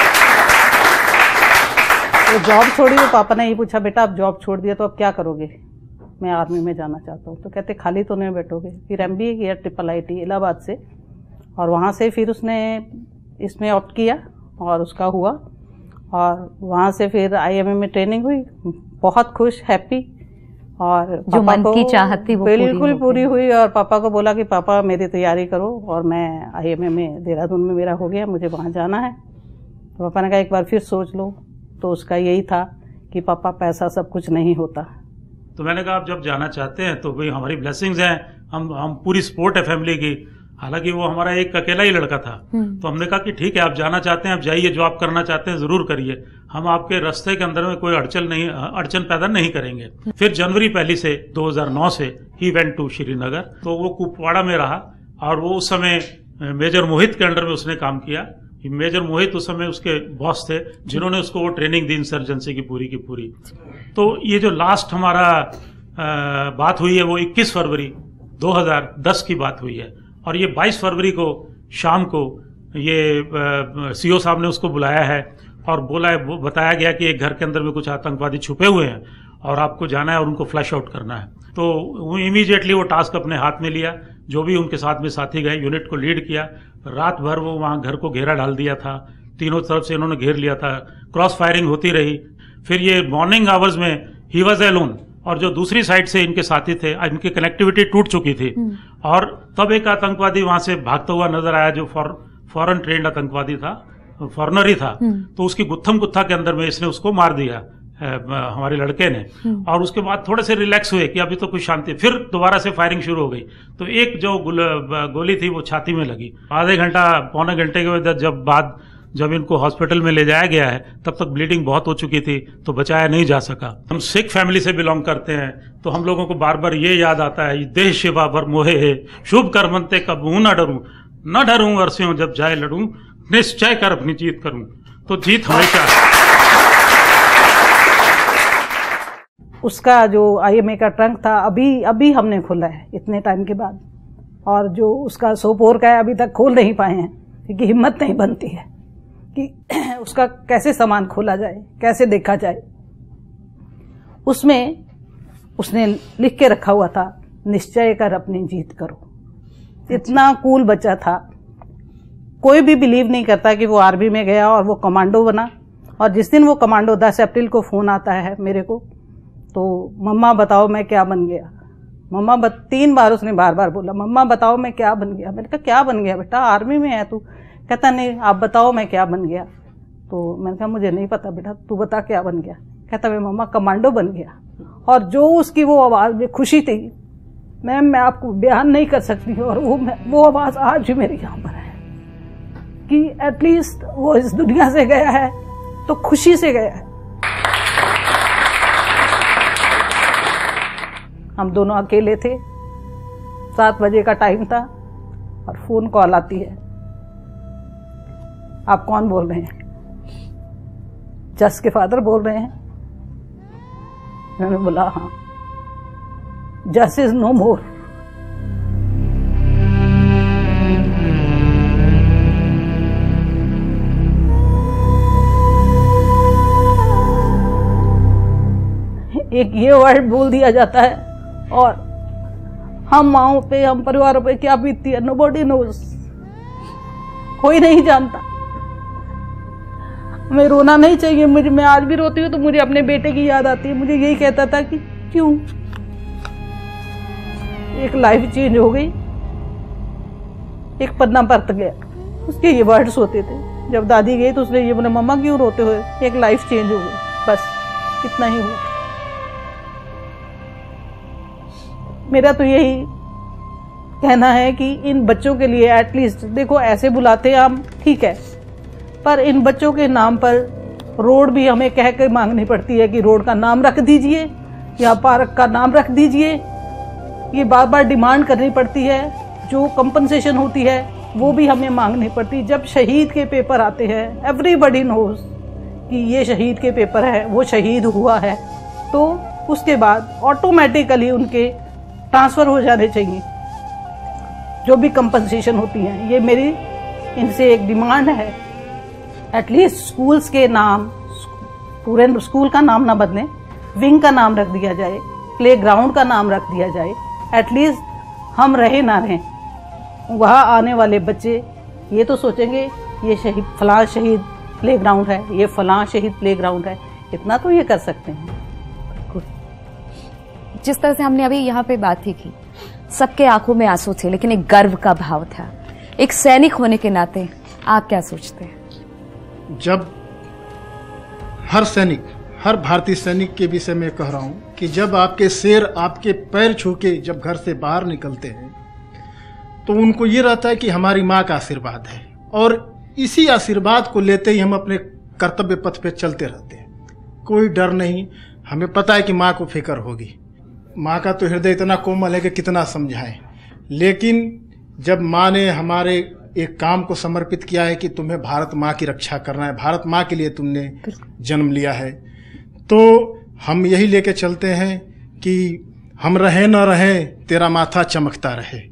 वो जॉब छोड़ी, वो पापा ने ये पूछा, बेटा आप जॉब छोड़ दिया तो अब क्या करोगे? मैं आर्मी में जाना चाहता हूँ। तो कहते खाली तो नहीं बैठोगे। फिर एमबीए किया ट्रिपल आईटी इलाहाबाद से, और वहाँ से फिर उसने इसमें ऑप्ट किया और उसका हुआ, और वहाँ से फिर आईएमए में ट्रेनिंग हुई। बहुत खुश, हैप्पी, और जो मन की चाहत थी वो बिल्कुल पूरी हुई। और पापा को बोला कि पापा मेरी तैयारी करो, और मैं आईएमए में देहरादून में मेरा हो गया, मुझे वहाँ जाना है। तो पापा ने कहा एक बार फिर सोच लो। तो उसका यही था कि पापा पैसा सब कुछ नहीं होता। तो मैंने कहा आप जब जाना चाहते हैं तो भाई हमारी ब्लेसिंग्स हैं, हम हम पूरी सपोर्ट है फैमिली की। हालांकि वो हमारा एक अकेला ही लड़का था, तो हमने कहा कि ठीक है आप जाना चाहते हैं, आप जाइए, जो आप करना चाहते हैं जरूर करिए, हम आपके रास्ते के अंदर में कोई अड़चन नहीं अड़चन पैदा नहीं करेंगे। फिर जनवरी पहली से दो हज़ार नौ से ही वेंट टू श्रीनगर। तो वो कुपवाड़ा में रहा, और वो उस समय मेजर मोहित के अंडर में उसने काम किया। मेजर मोहित उस समय उसके बॉस थे, जिन्होंने उसको वो ट्रेनिंग दी इंसर्जेंसी की पूरी की पूरी। तो ये जो लास्ट हमारा आ, बात हुई है वो इक्कीस फरवरी दो हज़ार दस की बात हुई है, और ये बाईस फरवरी को शाम को ये सीओ साहब ने उसको बुलाया है और बोला है, बताया गया कि एक घर के अंदर में कुछ आतंकवादी छुपे हुए हैं और आपको जाना है और उनको फ्लैश आउट करना है। तो वो इमीडिएटली वो टास्क अपने हाथ में लिया। जो भी उनके साथ में साथी गए, यूनिट को लीड किया। रात भर वो वहाँ घर को घेरा डाल दिया था, तीनों तरफ से इन्होंने घेर लिया था, क्रॉस फायरिंग होती रही। फिर ये मॉर्निंग आवर्स में ही वॉज एलोन, और जो दूसरी साइड से इनके साथी थे, इनकी कनेक्टिविटी टूट चुकी थी, और तब एक आतंकवादी वहां से भागता हुआ नजर आया, जो फॉर, फॉरेन ट्रेंड आतंकवादी था, फॉरनर ही था। तो उसकी गुत्थम गुत्था के अंदर में इसने उसको मार दिया हमारे लड़के ने। और उसके बाद थोड़े से रिलैक्स हुए कि अभी तो कुछ शांति, फिर दोबारा से फायरिंग शुरू हो गई। तो एक जो गोली थी वो छाती में लगी। आधे घंटा पौने घंटे के जब बाद जब इनको हॉस्पिटल में ले जाया गया है, तब तक ब्लीडिंग बहुत हो चुकी थी, तो बचाया नहीं जा सका। हम सिख फैमिली से बिलोंग करते हैं, तो हम लोगों को बार बार ये याद आता है, देह शिवा भर मोहे है, शुभ कर मनते कबू न डरूं, न डरूं अरस्यों जब जाए लड़ूं, निश्चय कर अपनी जीत करूं। तो जीत हमेशा। उसका जो आईएमए का ट्रंक था अभी अभी हमने खोला है इतने टाइम के बाद, और जो उसका सोपोर का है अभी तक खोल नहीं पाए हैं, क्योंकि हिम्मत नहीं बनती है कि उसका कैसे सामान खोला जाए, कैसे देखा जाए। उसमें उसने लिख के रखा हुआ था, निश्चय कर अपनी जीत करो। इतना कूल बच्चा था। कोई भी बिलीव नहीं करता कि वो आर्मी में गया और वो कमांडो बना। और जिस दिन वो कमांडो, दस अप्रैल को फोन आता है मेरे को, तो मम्मा बताओ मैं क्या बन गया। मम्मा बत, तीन बार उसने बार बार बोला, मम्मा बताओ मैं क्या बन गया। मैंने कहा क्या बन गया बेटा, आर्मी में है तू। कहता नहीं आप बताओ मैं क्या बन गया। तो मैंने कहा मुझे नहीं पता बेटा, तू बता क्या बन गया। कहता मैं मम्मा कमांडो बन गया। और जो उसकी वो आवाज़ में खुशी थी, मैम मैं आपको बयान नहीं कर सकती। और वो वो आवाज़ आज भी मेरे यहाँ पर है कि एटलीस्ट वो इस दुनिया से गया है तो खुशी से गया है। हम दोनों अकेले थे, सात बजे का टाइम था, और फोन कॉल आती है, आप कौन बोल रहे हैं? जस के फादर बोल रहे हैं। मैंने बोला हाँ। जस इज नो मोर। एक ये वर्ड बोल दिया जाता है और हम माओ पे, हम परिवारों पे क्या बीतती है, नोबडी नोज, कोई नहीं जानता। हमें रोना नहीं चाहिए। मुझे, मैं आज भी रोती हूँ तो मुझे अपने बेटे की याद आती है। मुझे यही कहता था कि क्यों, एक लाइफ चेंज हो गई, एक पन्ना परत गया। उसके ये वर्ड्स होते थे। जब दादी गई तो उसने ये बोला, मम्मा क्यों रोते हुए, एक लाइफ चेंज हो गई, बस इतना ही हुआ। मेरा तो यही कहना है कि इन बच्चों के लिए एटलीस्ट, देखो ऐसे बुलाते हैं हम, ठीक है, पर इन बच्चों के नाम पर रोड भी हमें कह के मांगनी पड़ती है कि रोड का नाम रख दीजिए या पार्क का नाम रख दीजिए। ये बार बार डिमांड करनी पड़ती है। जो कंपनसेशन होती है वो भी हमें मांगनी पड़ती है। जब शहीद के पेपर आते हैं, एवरीबडी नोज कि ये शहीद के पेपर है, वो शहीद हुआ है, तो उसके बाद ऑटोमेटिकली उनके ट्रांसफ़र हो जाने चाहिए जो भी कंपनसेशन होती है। ये मेरी इनसे एक डिमांड है। एटलीस्ट स्कूल्स के नाम, पूरे स्कूल का नाम ना बदलें, विंग का नाम रख दिया जाए, प्ले ग्राउंड का नाम रख दिया जाए। एटलीस्ट हम रहे ना रहें, वहाँ आने वाले बच्चे ये तो सोचेंगे ये शहीद फलां शहीद प्ले ग्राउंड है, ये फलां शहीद प्ले ग्राउंड है। इतना तो ये कर सकते हैं। जिस तरह से हमने अभी यहाँ पे बात ही की, सबके आंखों में आंसू थे, लेकिन एक गर्व का भाव था। एक सैनिक होने के नाते आप क्या सोचते हैं? जब हर सैनिक, हर भारतीय सैनिक के विषय में कह रहा हूं कि जब आपके शेर आपके पैर छू के जब घर से बाहर निकलते हैं तो उनको ये रहता है कि हमारी माँ का आशीर्वाद है, और इसी आशीर्वाद को लेते ही हम अपने कर्तव्य पथ पे चलते रहते हैं। कोई डर नहीं, हमें पता है कि माँ को फिक्र होगी। माँ का तो हृदय इतना कोमल है कि कितना समझाएं, लेकिन जब माँ ने हमारे एक काम को समर्पित किया है कि तुम्हें भारत माँ की रक्षा करना है, भारत माँ के लिए तुमने जन्म लिया है, तो हम यही लेके चलते हैं कि हम रहे न रहे, तेरा माथा चमकता रहे।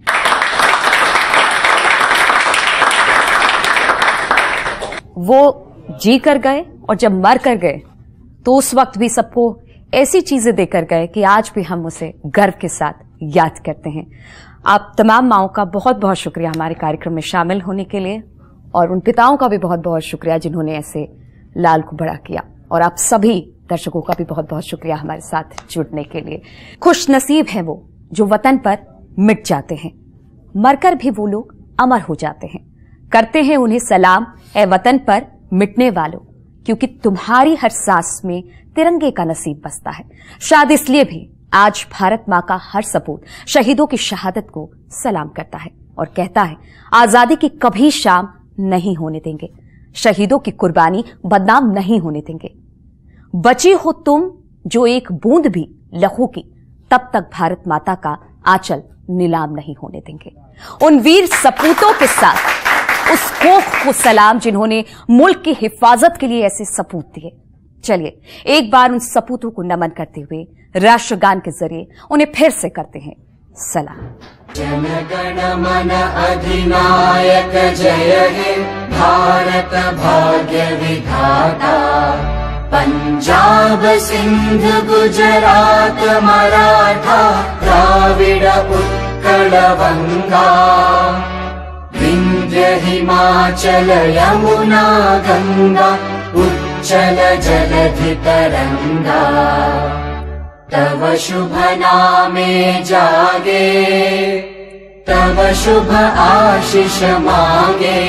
वो जी कर गए और जब मर कर गए तो उस वक्त भी सबको ऐसी चीजें देकर गए कि आज भी हम उसे गर्व के साथ याद करते हैं। आप तमाम माओं का बहुत बहुत शुक्रिया हमारे कार्यक्रम में शामिल होने के लिए, और उन पिताओं का भी बहुत बहुत शुक्रिया जिन्होंने ऐसे लाल को बड़ा किया, और आप सभी दर्शकों का भी बहुत बहुत शुक्रिया हमारे साथ जुड़ने के लिए। खुश नसीब हैं वो जो वतन पर मिट जाते हैं, मरकर भी वो लोग अमर हो जाते हैं। करते हैं उन्हें सलाम, ए वतन पर मिटने वालों, क्योंकि तुम्हारी हर सांस में तिरंगे का नसीब बसता है। शायद इसलिए भी आज भारत माँ का हर सपूत शहीदों की शहादत को सलाम करता है और कहता है, आजादी की कभी शाम नहीं होने देंगे, शहीदों की कुर्बानी बदनाम नहीं होने देंगे। बची हो तुम जो एक बूंद भी लहू की, तब तक भारत माता का आंचल नीलाम नहीं होने देंगे। उन वीर सपूतों के साथ उस कोख को सलाम जिन्होंने मुल्क की हिफाजत के लिए ऐसे सपूत दिए। चलिए एक बार उन सपूतों को नमन करते हुए राष्ट्रगान के जरिए उन्हें फिर से करते हैं सलाम। जन गण मन अधिनायक जय हे भारत भाग्य विधाता, पंजाब सिंध गुजरात मराठा द्राविड़ उत्कल बंगा, विंध्य हिमाचल यमुना गंगा उच्चल जलधि तरंगा, तव शुभ नामे जागे, तव शुभ आशीष मांगे,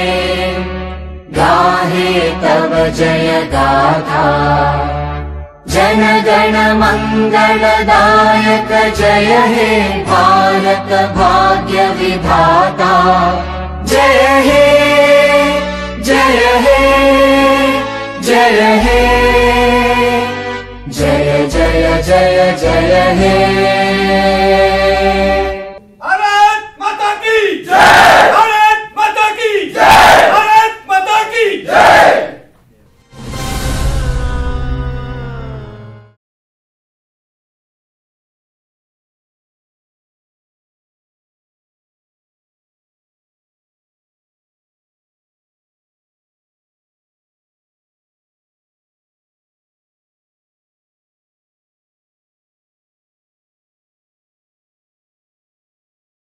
गाहे तव जय गाथा, जन गण मंगलदायक जय हे भारत भाग्य विधाता, जय हे जय हे जय हे जय जय जय जय हे।